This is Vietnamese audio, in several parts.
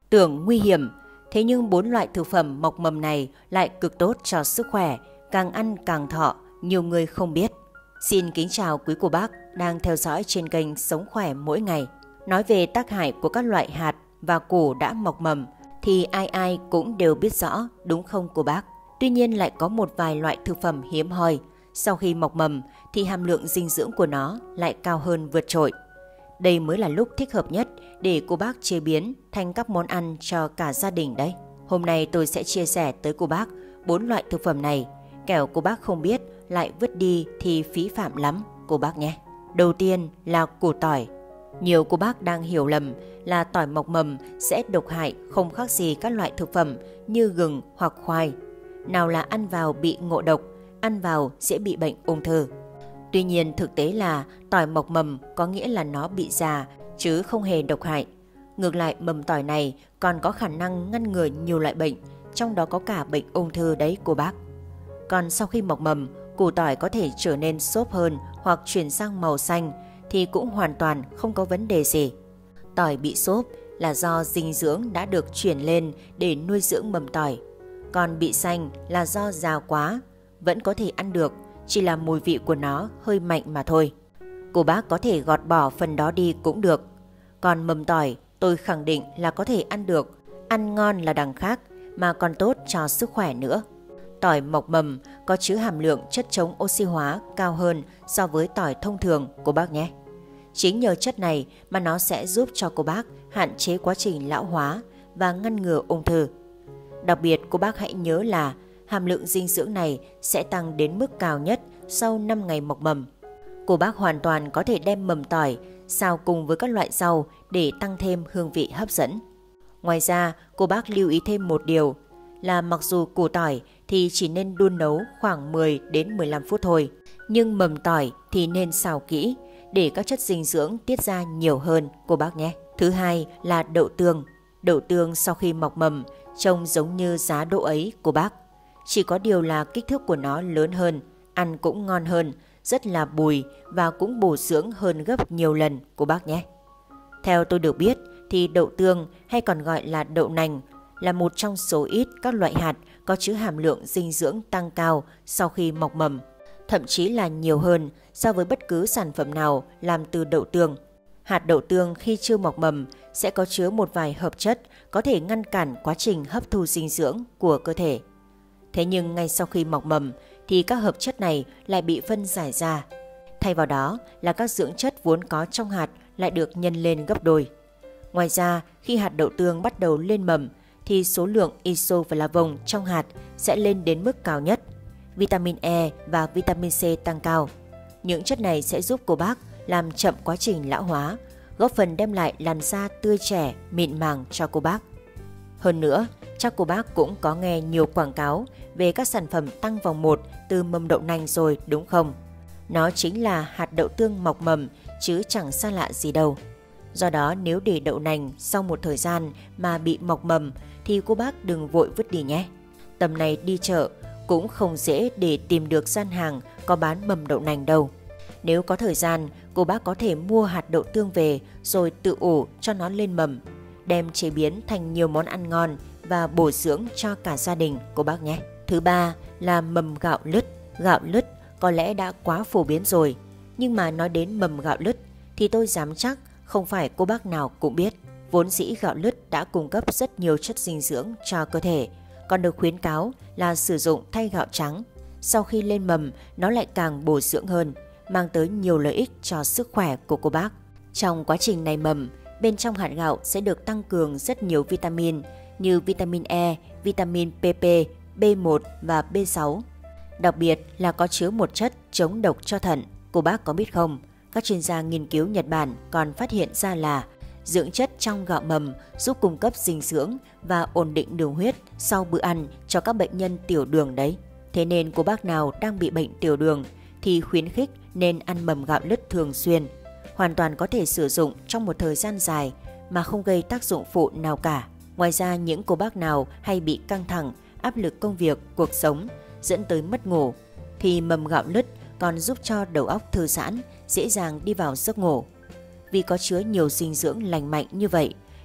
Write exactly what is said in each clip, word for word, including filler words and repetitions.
Tưởng nguy hiểm, thế nhưng bốn loại thực phẩm mọc mầm này lại cực tốt cho sức khỏe, càng ăn càng thọ, nhiều người không biết. Xin kính chào quý cô bác đang theo dõi trên kênh Sống Khỏe Mỗi Ngày. Nói về tác hại của các loại hạt và củ đã mọc mầm thì ai ai cũng đều biết rõ, đúng không cô bác? Tuy nhiên lại có một vài loại thực phẩm hiếm hoi, sau khi mọc mầm thì hàm lượng dinh dưỡng của nó lại cao hơn vượt trội. Đây mới là lúc thích hợp nhất để cô bác chế biến thành các món ăn cho cả gia đình đấy. Hôm nay tôi sẽ chia sẻ tới cô bác bốn loại thực phẩm này, kẻo cô bác không biết lại vứt đi thì phí phạm lắm cô bác nhé. Đầu tiên là củ tỏi. Nhiều cô bác đang hiểu lầm là tỏi mọc mầm sẽ độc hại, không khác gì các loại thực phẩm như gừng hoặc khoai. Nào là ăn vào bị ngộ độc, ăn vào sẽ bị bệnh ung thư. Tuy nhiên thực tế là tỏi mọc mầm có nghĩa là nó bị già chứ không hề độc hại. Ngược lại, mầm tỏi này còn có khả năng ngăn ngừa nhiều loại bệnh, trong đó có cả bệnh ung thư đấy cô bác. Còn sau khi mọc mầm, củ tỏi có thể trở nên xốp hơn hoặc chuyển sang màu xanh thì cũng hoàn toàn không có vấn đề gì. Tỏi bị xốp là do dinh dưỡng đã được chuyển lên để nuôi dưỡng mầm tỏi. Còn bị xanh là do già quá, vẫn có thể ăn được, chỉ là mùi vị của nó hơi mạnh mà thôi. Cô bác có thể gọt bỏ phần đó đi cũng được. Còn mầm tỏi tôi khẳng định là có thể ăn được, ăn ngon là đằng khác mà còn tốt cho sức khỏe nữa. Tỏi mọc mầm có chứa hàm lượng chất chống oxy hóa cao hơn so với tỏi thông thường cô bác nhé. Chính nhờ chất này mà nó sẽ giúp cho cô bác hạn chế quá trình lão hóa và ngăn ngừa ung thư. Đặc biệt cô bác hãy nhớ là hàm lượng dinh dưỡng này sẽ tăng đến mức cao nhất sau năm ngày mọc mầm. Cô bác hoàn toàn có thể đem mầm tỏi xào cùng với các loại rau để tăng thêm hương vị hấp dẫn. Ngoài ra, cô bác lưu ý thêm một điều là mặc dù củ tỏi thì chỉ nên đun nấu khoảng mười đến mười lăm phút thôi, nhưng mầm tỏi thì nên xào kỹ để các chất dinh dưỡng tiết ra nhiều hơn cô bác nhé. Thứ hai là đậu tương. Đậu tương sau khi mọc mầm trông giống như giá đỗ ấy cô bác. Chỉ có điều là kích thước của nó lớn hơn, ăn cũng ngon hơn, rất là bùi và cũng bổ dưỡng hơn gấp nhiều lần cô bác nhé. Theo tôi được biết thì đậu tương hay còn gọi là đậu nành là một trong số ít các loại hạt có chứa hàm lượng dinh dưỡng tăng cao sau khi mọc mầm, thậm chí là nhiều hơn so với bất cứ sản phẩm nào làm từ đậu tương. Hạt đậu tương khi chưa mọc mầm sẽ có chứa một vài hợp chất có thể ngăn cản quá trình hấp thu dinh dưỡng của cơ thể. Thế nhưng ngay sau khi mọc mầm thì các hợp chất này lại bị phân giải ra. Thay vào đó là các dưỡng chất vốn có trong hạt lại được nhân lên gấp đôi. Ngoài ra, khi hạt đậu tương bắt đầu lên mầm thì số lượng isoflavone trong hạt sẽ lên đến mức cao nhất. Vitamin E và vitamin C tăng cao. Những chất này sẽ giúp cô bác làm chậm quá trình lão hóa, góp phần đem lại làn da tươi trẻ, mịn màng cho cô bác. Hơn nữa, chắc cô bác cũng có nghe nhiều quảng cáo về các sản phẩm tăng vòng một từ mầm đậu nành rồi đúng không? Nó chính là hạt đậu tương mọc mầm chứ chẳng xa lạ gì đâu. Do đó nếu để đậu nành sau một thời gian mà bị mọc mầm thì cô bác đừng vội vứt đi nhé. Tầm này đi chợ cũng không dễ để tìm được gian hàng có bán mầm đậu nành đâu. Nếu có thời gian, cô bác có thể mua hạt đậu tương về rồi tự ủ cho nó lên mầm, đem chế biến thành nhiều món ăn ngon và bổ dưỡng cho cả gia đình cô bác nhé. Thứ ba là mầm gạo lứt. Gạo lứt có lẽ đã quá phổ biến rồi, nhưng mà nói đến mầm gạo lứt thì tôi dám chắc không phải cô bác nào cũng biết. Vốn dĩ gạo lứt đã cung cấp rất nhiều chất dinh dưỡng cho cơ thể, còn được khuyến cáo là sử dụng thay gạo trắng. Sau khi lên mầm, nó lại càng bổ dưỡng hơn, mang tới nhiều lợi ích cho sức khỏe của cô bác. Trong quá trình nảy mầm, bên trong hạt gạo sẽ được tăng cường rất nhiều vitamin như vitamin E, vitamin pê pê, bê một và bê sáu. Đặc biệt là có chứa một chất chống độc cho thận. Cô bác có biết không? Các chuyên gia nghiên cứu Nhật Bản còn phát hiện ra là dưỡng chất trong gạo mầm giúp cung cấp dinh dưỡng và ổn định đường huyết sau bữa ăn cho các bệnh nhân tiểu đường đấy. Thế nên cô bác nào đang bị bệnh tiểu đường thì khuyến khích nên ăn mầm gạo lứt thường xuyên. Hoàn toàn có thể sử dụng trong một thời gian dài mà không gây tác dụng phụ nào cả. Ngoài ra, những cô bác nào hay bị căng thẳng, áp lực công việc, cuộc sống dẫn tới mất ngủ thì mầm gạo lứt còn giúp cho đầu óc thư giãn, dễ dàng đi vào giấc ngủ. Vì có chứa nhiều dinh dưỡng lành mạnh như vậy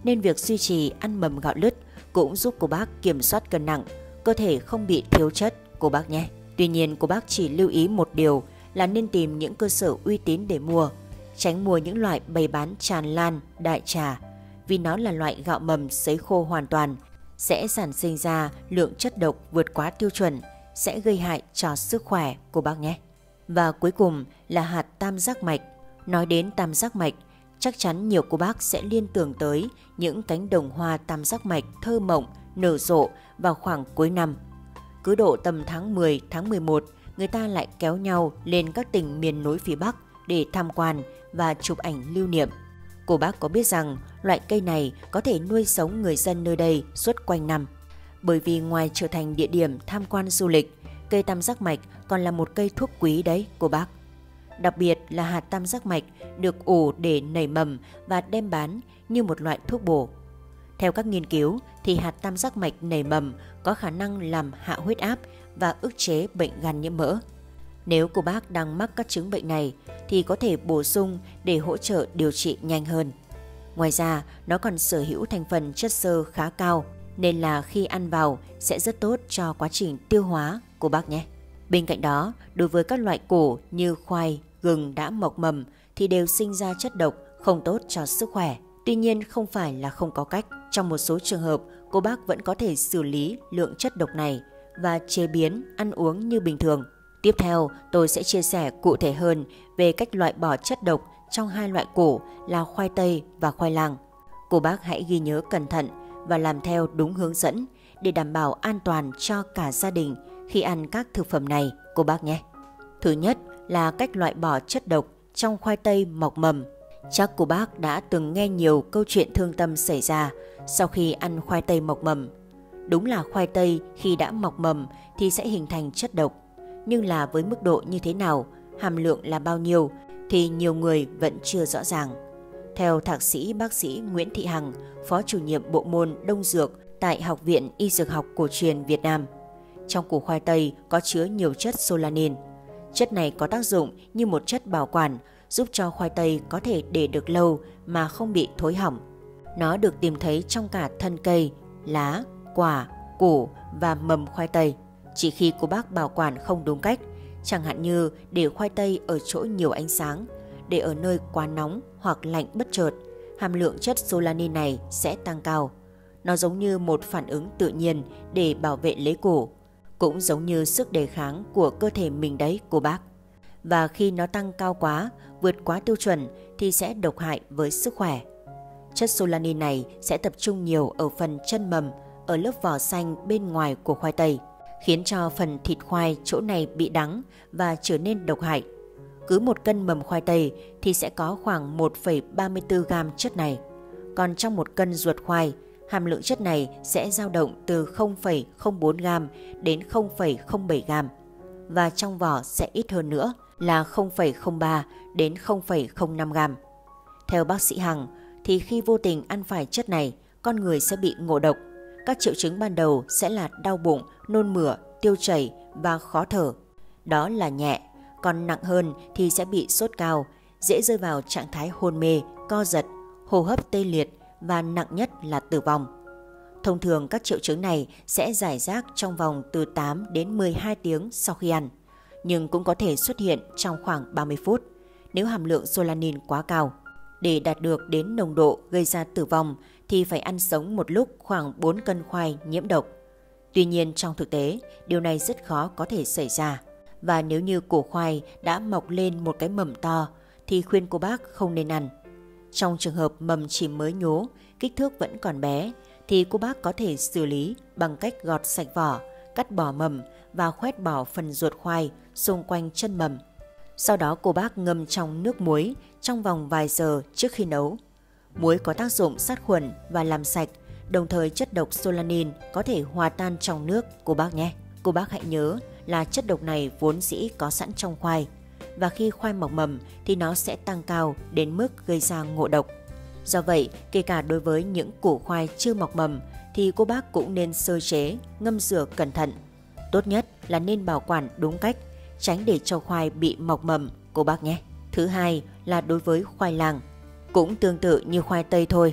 nên việc duy trì ăn mầm gạo lứt cũng giúp cô bác kiểm soát cân nặng, cơ thể không bị thiếu chất cô bác nhé. Tuy nhiên cô bác chỉ lưu ý một điều là nên tìm những cơ sở uy tín để mua, tránh mua những loại bày bán tràn lan, đại trà, vì nó là loại gạo mầm sấy khô hoàn toàn, sẽ sản sinh ra lượng chất độc vượt quá tiêu chuẩn, sẽ gây hại cho sức khỏe cô bác nhé. Và cuối cùng là hạt tam giác mạch. Nói đến tam giác mạch, chắc chắn nhiều cô bác sẽ liên tưởng tới những cánh đồng hoa tam giác mạch thơ mộng, nở rộ vào khoảng cuối năm. Cứ độ tầm tháng mười, tháng mười một, người ta lại kéo nhau lên các tỉnh miền núi phía Bắc để tham quan và chụp ảnh lưu niệm. Cô bác có biết rằng loại cây này có thể nuôi sống người dân nơi đây suốt quanh năm. Bởi vì ngoài trở thành địa điểm tham quan du lịch, cây tam giác mạch còn là một cây thuốc quý đấy cô bác. Đặc biệt là hạt tam giác mạch được ủ để nảy mầm và đem bán như một loại thuốc bổ. Theo các nghiên cứu thì hạt tam giác mạch nảy mầm có khả năng làm hạ huyết áp và ức chế bệnh gan nhiễm mỡ. Nếu cô bác đang mắc các chứng bệnh này thì có thể bổ sung để hỗ trợ điều trị nhanh hơn. Ngoài ra, nó còn sở hữu thành phần chất xơ khá cao, nên là khi ăn vào sẽ rất tốt cho quá trình tiêu hóa cô bác nhé. Bên cạnh đó, đối với các loại củ như khoai, gừng đã mọc mầm thì đều sinh ra chất độc không tốt cho sức khỏe. Tuy nhiên không phải là không có cách, trong một số trường hợp cô bác vẫn có thể xử lý lượng chất độc này và chế biến, ăn uống như bình thường. Tiếp theo, tôi sẽ chia sẻ cụ thể hơn về cách loại bỏ chất độc trong hai loại củ là khoai tây và khoai lang. Cô bác hãy ghi nhớ cẩn thận và làm theo đúng hướng dẫn để đảm bảo an toàn cho cả gia đình khi ăn các thực phẩm này cô bác nhé. Thứ nhất là cách loại bỏ chất độc trong khoai tây mọc mầm. Chắc cô bác đã từng nghe nhiều câu chuyện thương tâm xảy ra sau khi ăn khoai tây mọc mầm. Đúng là khoai tây khi đã mọc mầm thì sẽ hình thành chất độc, nhưng là với mức độ như thế nào, hàm lượng là bao nhiêu thì nhiều người vẫn chưa rõ ràng. Theo thạc sĩ bác sĩ Nguyễn Thị Hằng, phó chủ nhiệm bộ môn Đông Dược tại Học viện Y Dược học Cổ truyền Việt Nam, trong củ khoai tây có chứa nhiều chất solanin. Chất này có tác dụng như một chất bảo quản, giúp cho khoai tây có thể để được lâu mà không bị thối hỏng. Nó được tìm thấy trong cả thân cây, lá, quả, củ và mầm khoai tây. Chỉ khi cô bác bảo quản không đúng cách, chẳng hạn như để khoai tây ở chỗ nhiều ánh sáng, để ở nơi quá nóng hoặc lạnh bất chợt, hàm lượng chất solanin này sẽ tăng cao. Nó giống như một phản ứng tự nhiên để bảo vệ lấy củ, cũng giống như sức đề kháng của cơ thể mình đấy cô bác. Và khi nó tăng cao quá, vượt quá tiêu chuẩn thì sẽ độc hại với sức khỏe. Chất solanin này sẽ tập trung nhiều ở phần chân mầm, ở lớp vỏ xanh bên ngoài của khoai tây, khiến cho phần thịt khoai chỗ này bị đắng và trở nên độc hại. Cứ một cân mầm khoai tây thì sẽ có khoảng một phẩy ba mươi tư gam chất này. Còn trong một cân ruột khoai, hàm lượng chất này sẽ dao động từ không phẩy không bốn gam đến không phẩy không bảy gam. Và trong vỏ sẽ ít hơn nữa là không phẩy không ba đến không phẩy không năm gam. Theo bác sĩ Hằng, thì khi vô tình ăn phải chất này, con người sẽ bị ngộ độc. Các triệu chứng ban đầu sẽ là đau bụng, nôn mửa, tiêu chảy và khó thở. Đó là nhẹ, còn nặng hơn thì sẽ bị sốt cao, dễ rơi vào trạng thái hôn mê, co giật, hô hấp tê liệt và nặng nhất là tử vong. Thông thường các triệu chứng này sẽ rải rác trong vòng từ tám đến mười hai tiếng sau khi ăn, nhưng cũng có thể xuất hiện trong khoảng ba mươi phút nếu hàm lượng solanin quá cao. Để đạt được đến nồng độ gây ra tử vong thì phải ăn sống một lúc khoảng bốn cân khoai nhiễm độc. Tuy nhiên trong thực tế, điều này rất khó có thể xảy ra. Và nếu như củ khoai đã mọc lên một cái mầm to thì khuyên cô bác không nên ăn. Trong trường hợp mầm chỉ mới nhố, kích thước vẫn còn bé, thì cô bác có thể xử lý bằng cách gọt sạch vỏ, cắt bỏ mầm và khoét bỏ phần ruột khoai xung quanh chân mầm. Sau đó cô bác ngâm trong nước muối trong vòng vài giờ trước khi nấu. Muối có tác dụng sát khuẩn và làm sạch, đồng thời chất độc solanin có thể hòa tan trong nước cô bác nhé. Cô bác hãy nhớ là chất độc này vốn dĩ có sẵn trong khoai, và khi khoai mọc mầm thì nó sẽ tăng cao đến mức gây ra ngộ độc. Do vậy, kể cả đối với những củ khoai chưa mọc mầm thì cô bác cũng nên sơ chế, ngâm rửa cẩn thận. Tốt nhất là nên bảo quản đúng cách, tránh để cho khoai bị mọc mầm cô bác nhé. Thứ hai là đối với khoai lang. Cũng tương tự như khoai tây thôi,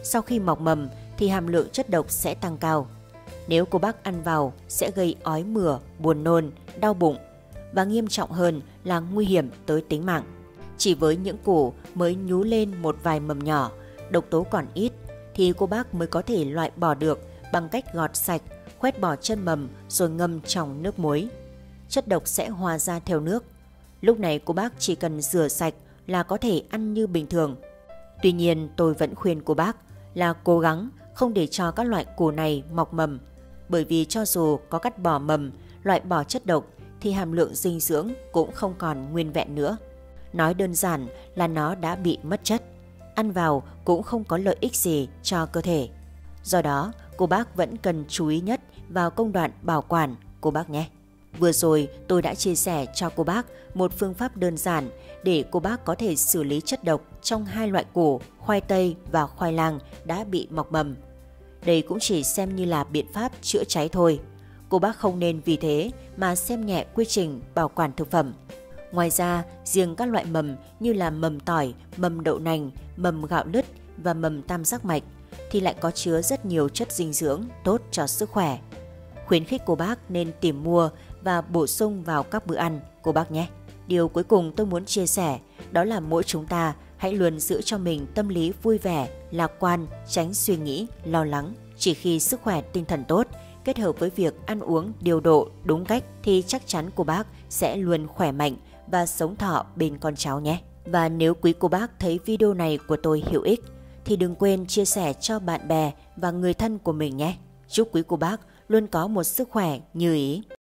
sau khi mọc mầm thì hàm lượng chất độc sẽ tăng cao. Nếu cô bác ăn vào sẽ gây ói mửa, buồn nôn, đau bụng và nghiêm trọng hơn là nguy hiểm tới tính mạng. Chỉ với những củ mới nhú lên một vài mầm nhỏ, độc tố còn ít thì cô bác mới có thể loại bỏ được bằng cách gọt sạch, khoét bỏ chân mầm rồi ngâm trong nước muối. Chất độc sẽ hòa ra theo nước. Lúc này cô bác chỉ cần rửa sạch là có thể ăn như bình thường. Tuy nhiên tôi vẫn khuyên cô bác là cố gắng không để cho các loại củ này mọc mầm, bởi vì cho dù có cắt bỏ mầm, loại bỏ chất độc thì hàm lượng dinh dưỡng cũng không còn nguyên vẹn nữa. Nói đơn giản là nó đã bị mất chất, ăn vào cũng không có lợi ích gì cho cơ thể. Do đó, cô bác vẫn cần chú ý nhất vào công đoạn bảo quản cô bác nhé. Vừa rồi tôi đã chia sẻ cho cô bác một phương pháp đơn giản để cô bác có thể xử lý chất độc trong hai loại củ khoai tây và khoai lang đã bị mọc mầm. Đây cũng chỉ xem như là biện pháp chữa cháy thôi. Cô bác không nên vì thế mà xem nhẹ quy trình bảo quản thực phẩm. Ngoài ra, riêng các loại mầm như là mầm tỏi, mầm đậu nành, mầm gạo lứt và mầm tam giác mạch thì lại có chứa rất nhiều chất dinh dưỡng tốt cho sức khỏe. Khuyến khích cô bác nên tìm mua và bổ sung vào các bữa ăn cô bác nhé. Điều cuối cùng tôi muốn chia sẻ đó là mỗi chúng ta hãy luôn giữ cho mình tâm lý vui vẻ, lạc quan, tránh suy nghĩ, lo lắng. Chỉ khi sức khỏe tinh thần tốt, kết hợp với việc ăn uống điều độ đúng cách thì chắc chắn cô bác sẽ luôn khỏe mạnh và sống thọ bên con cháu nhé. Và nếu quý cô bác thấy video này của tôi hữu ích thì đừng quên chia sẻ cho bạn bè và người thân của mình nhé. Chúc quý cô bác luôn có một sức khỏe như ý.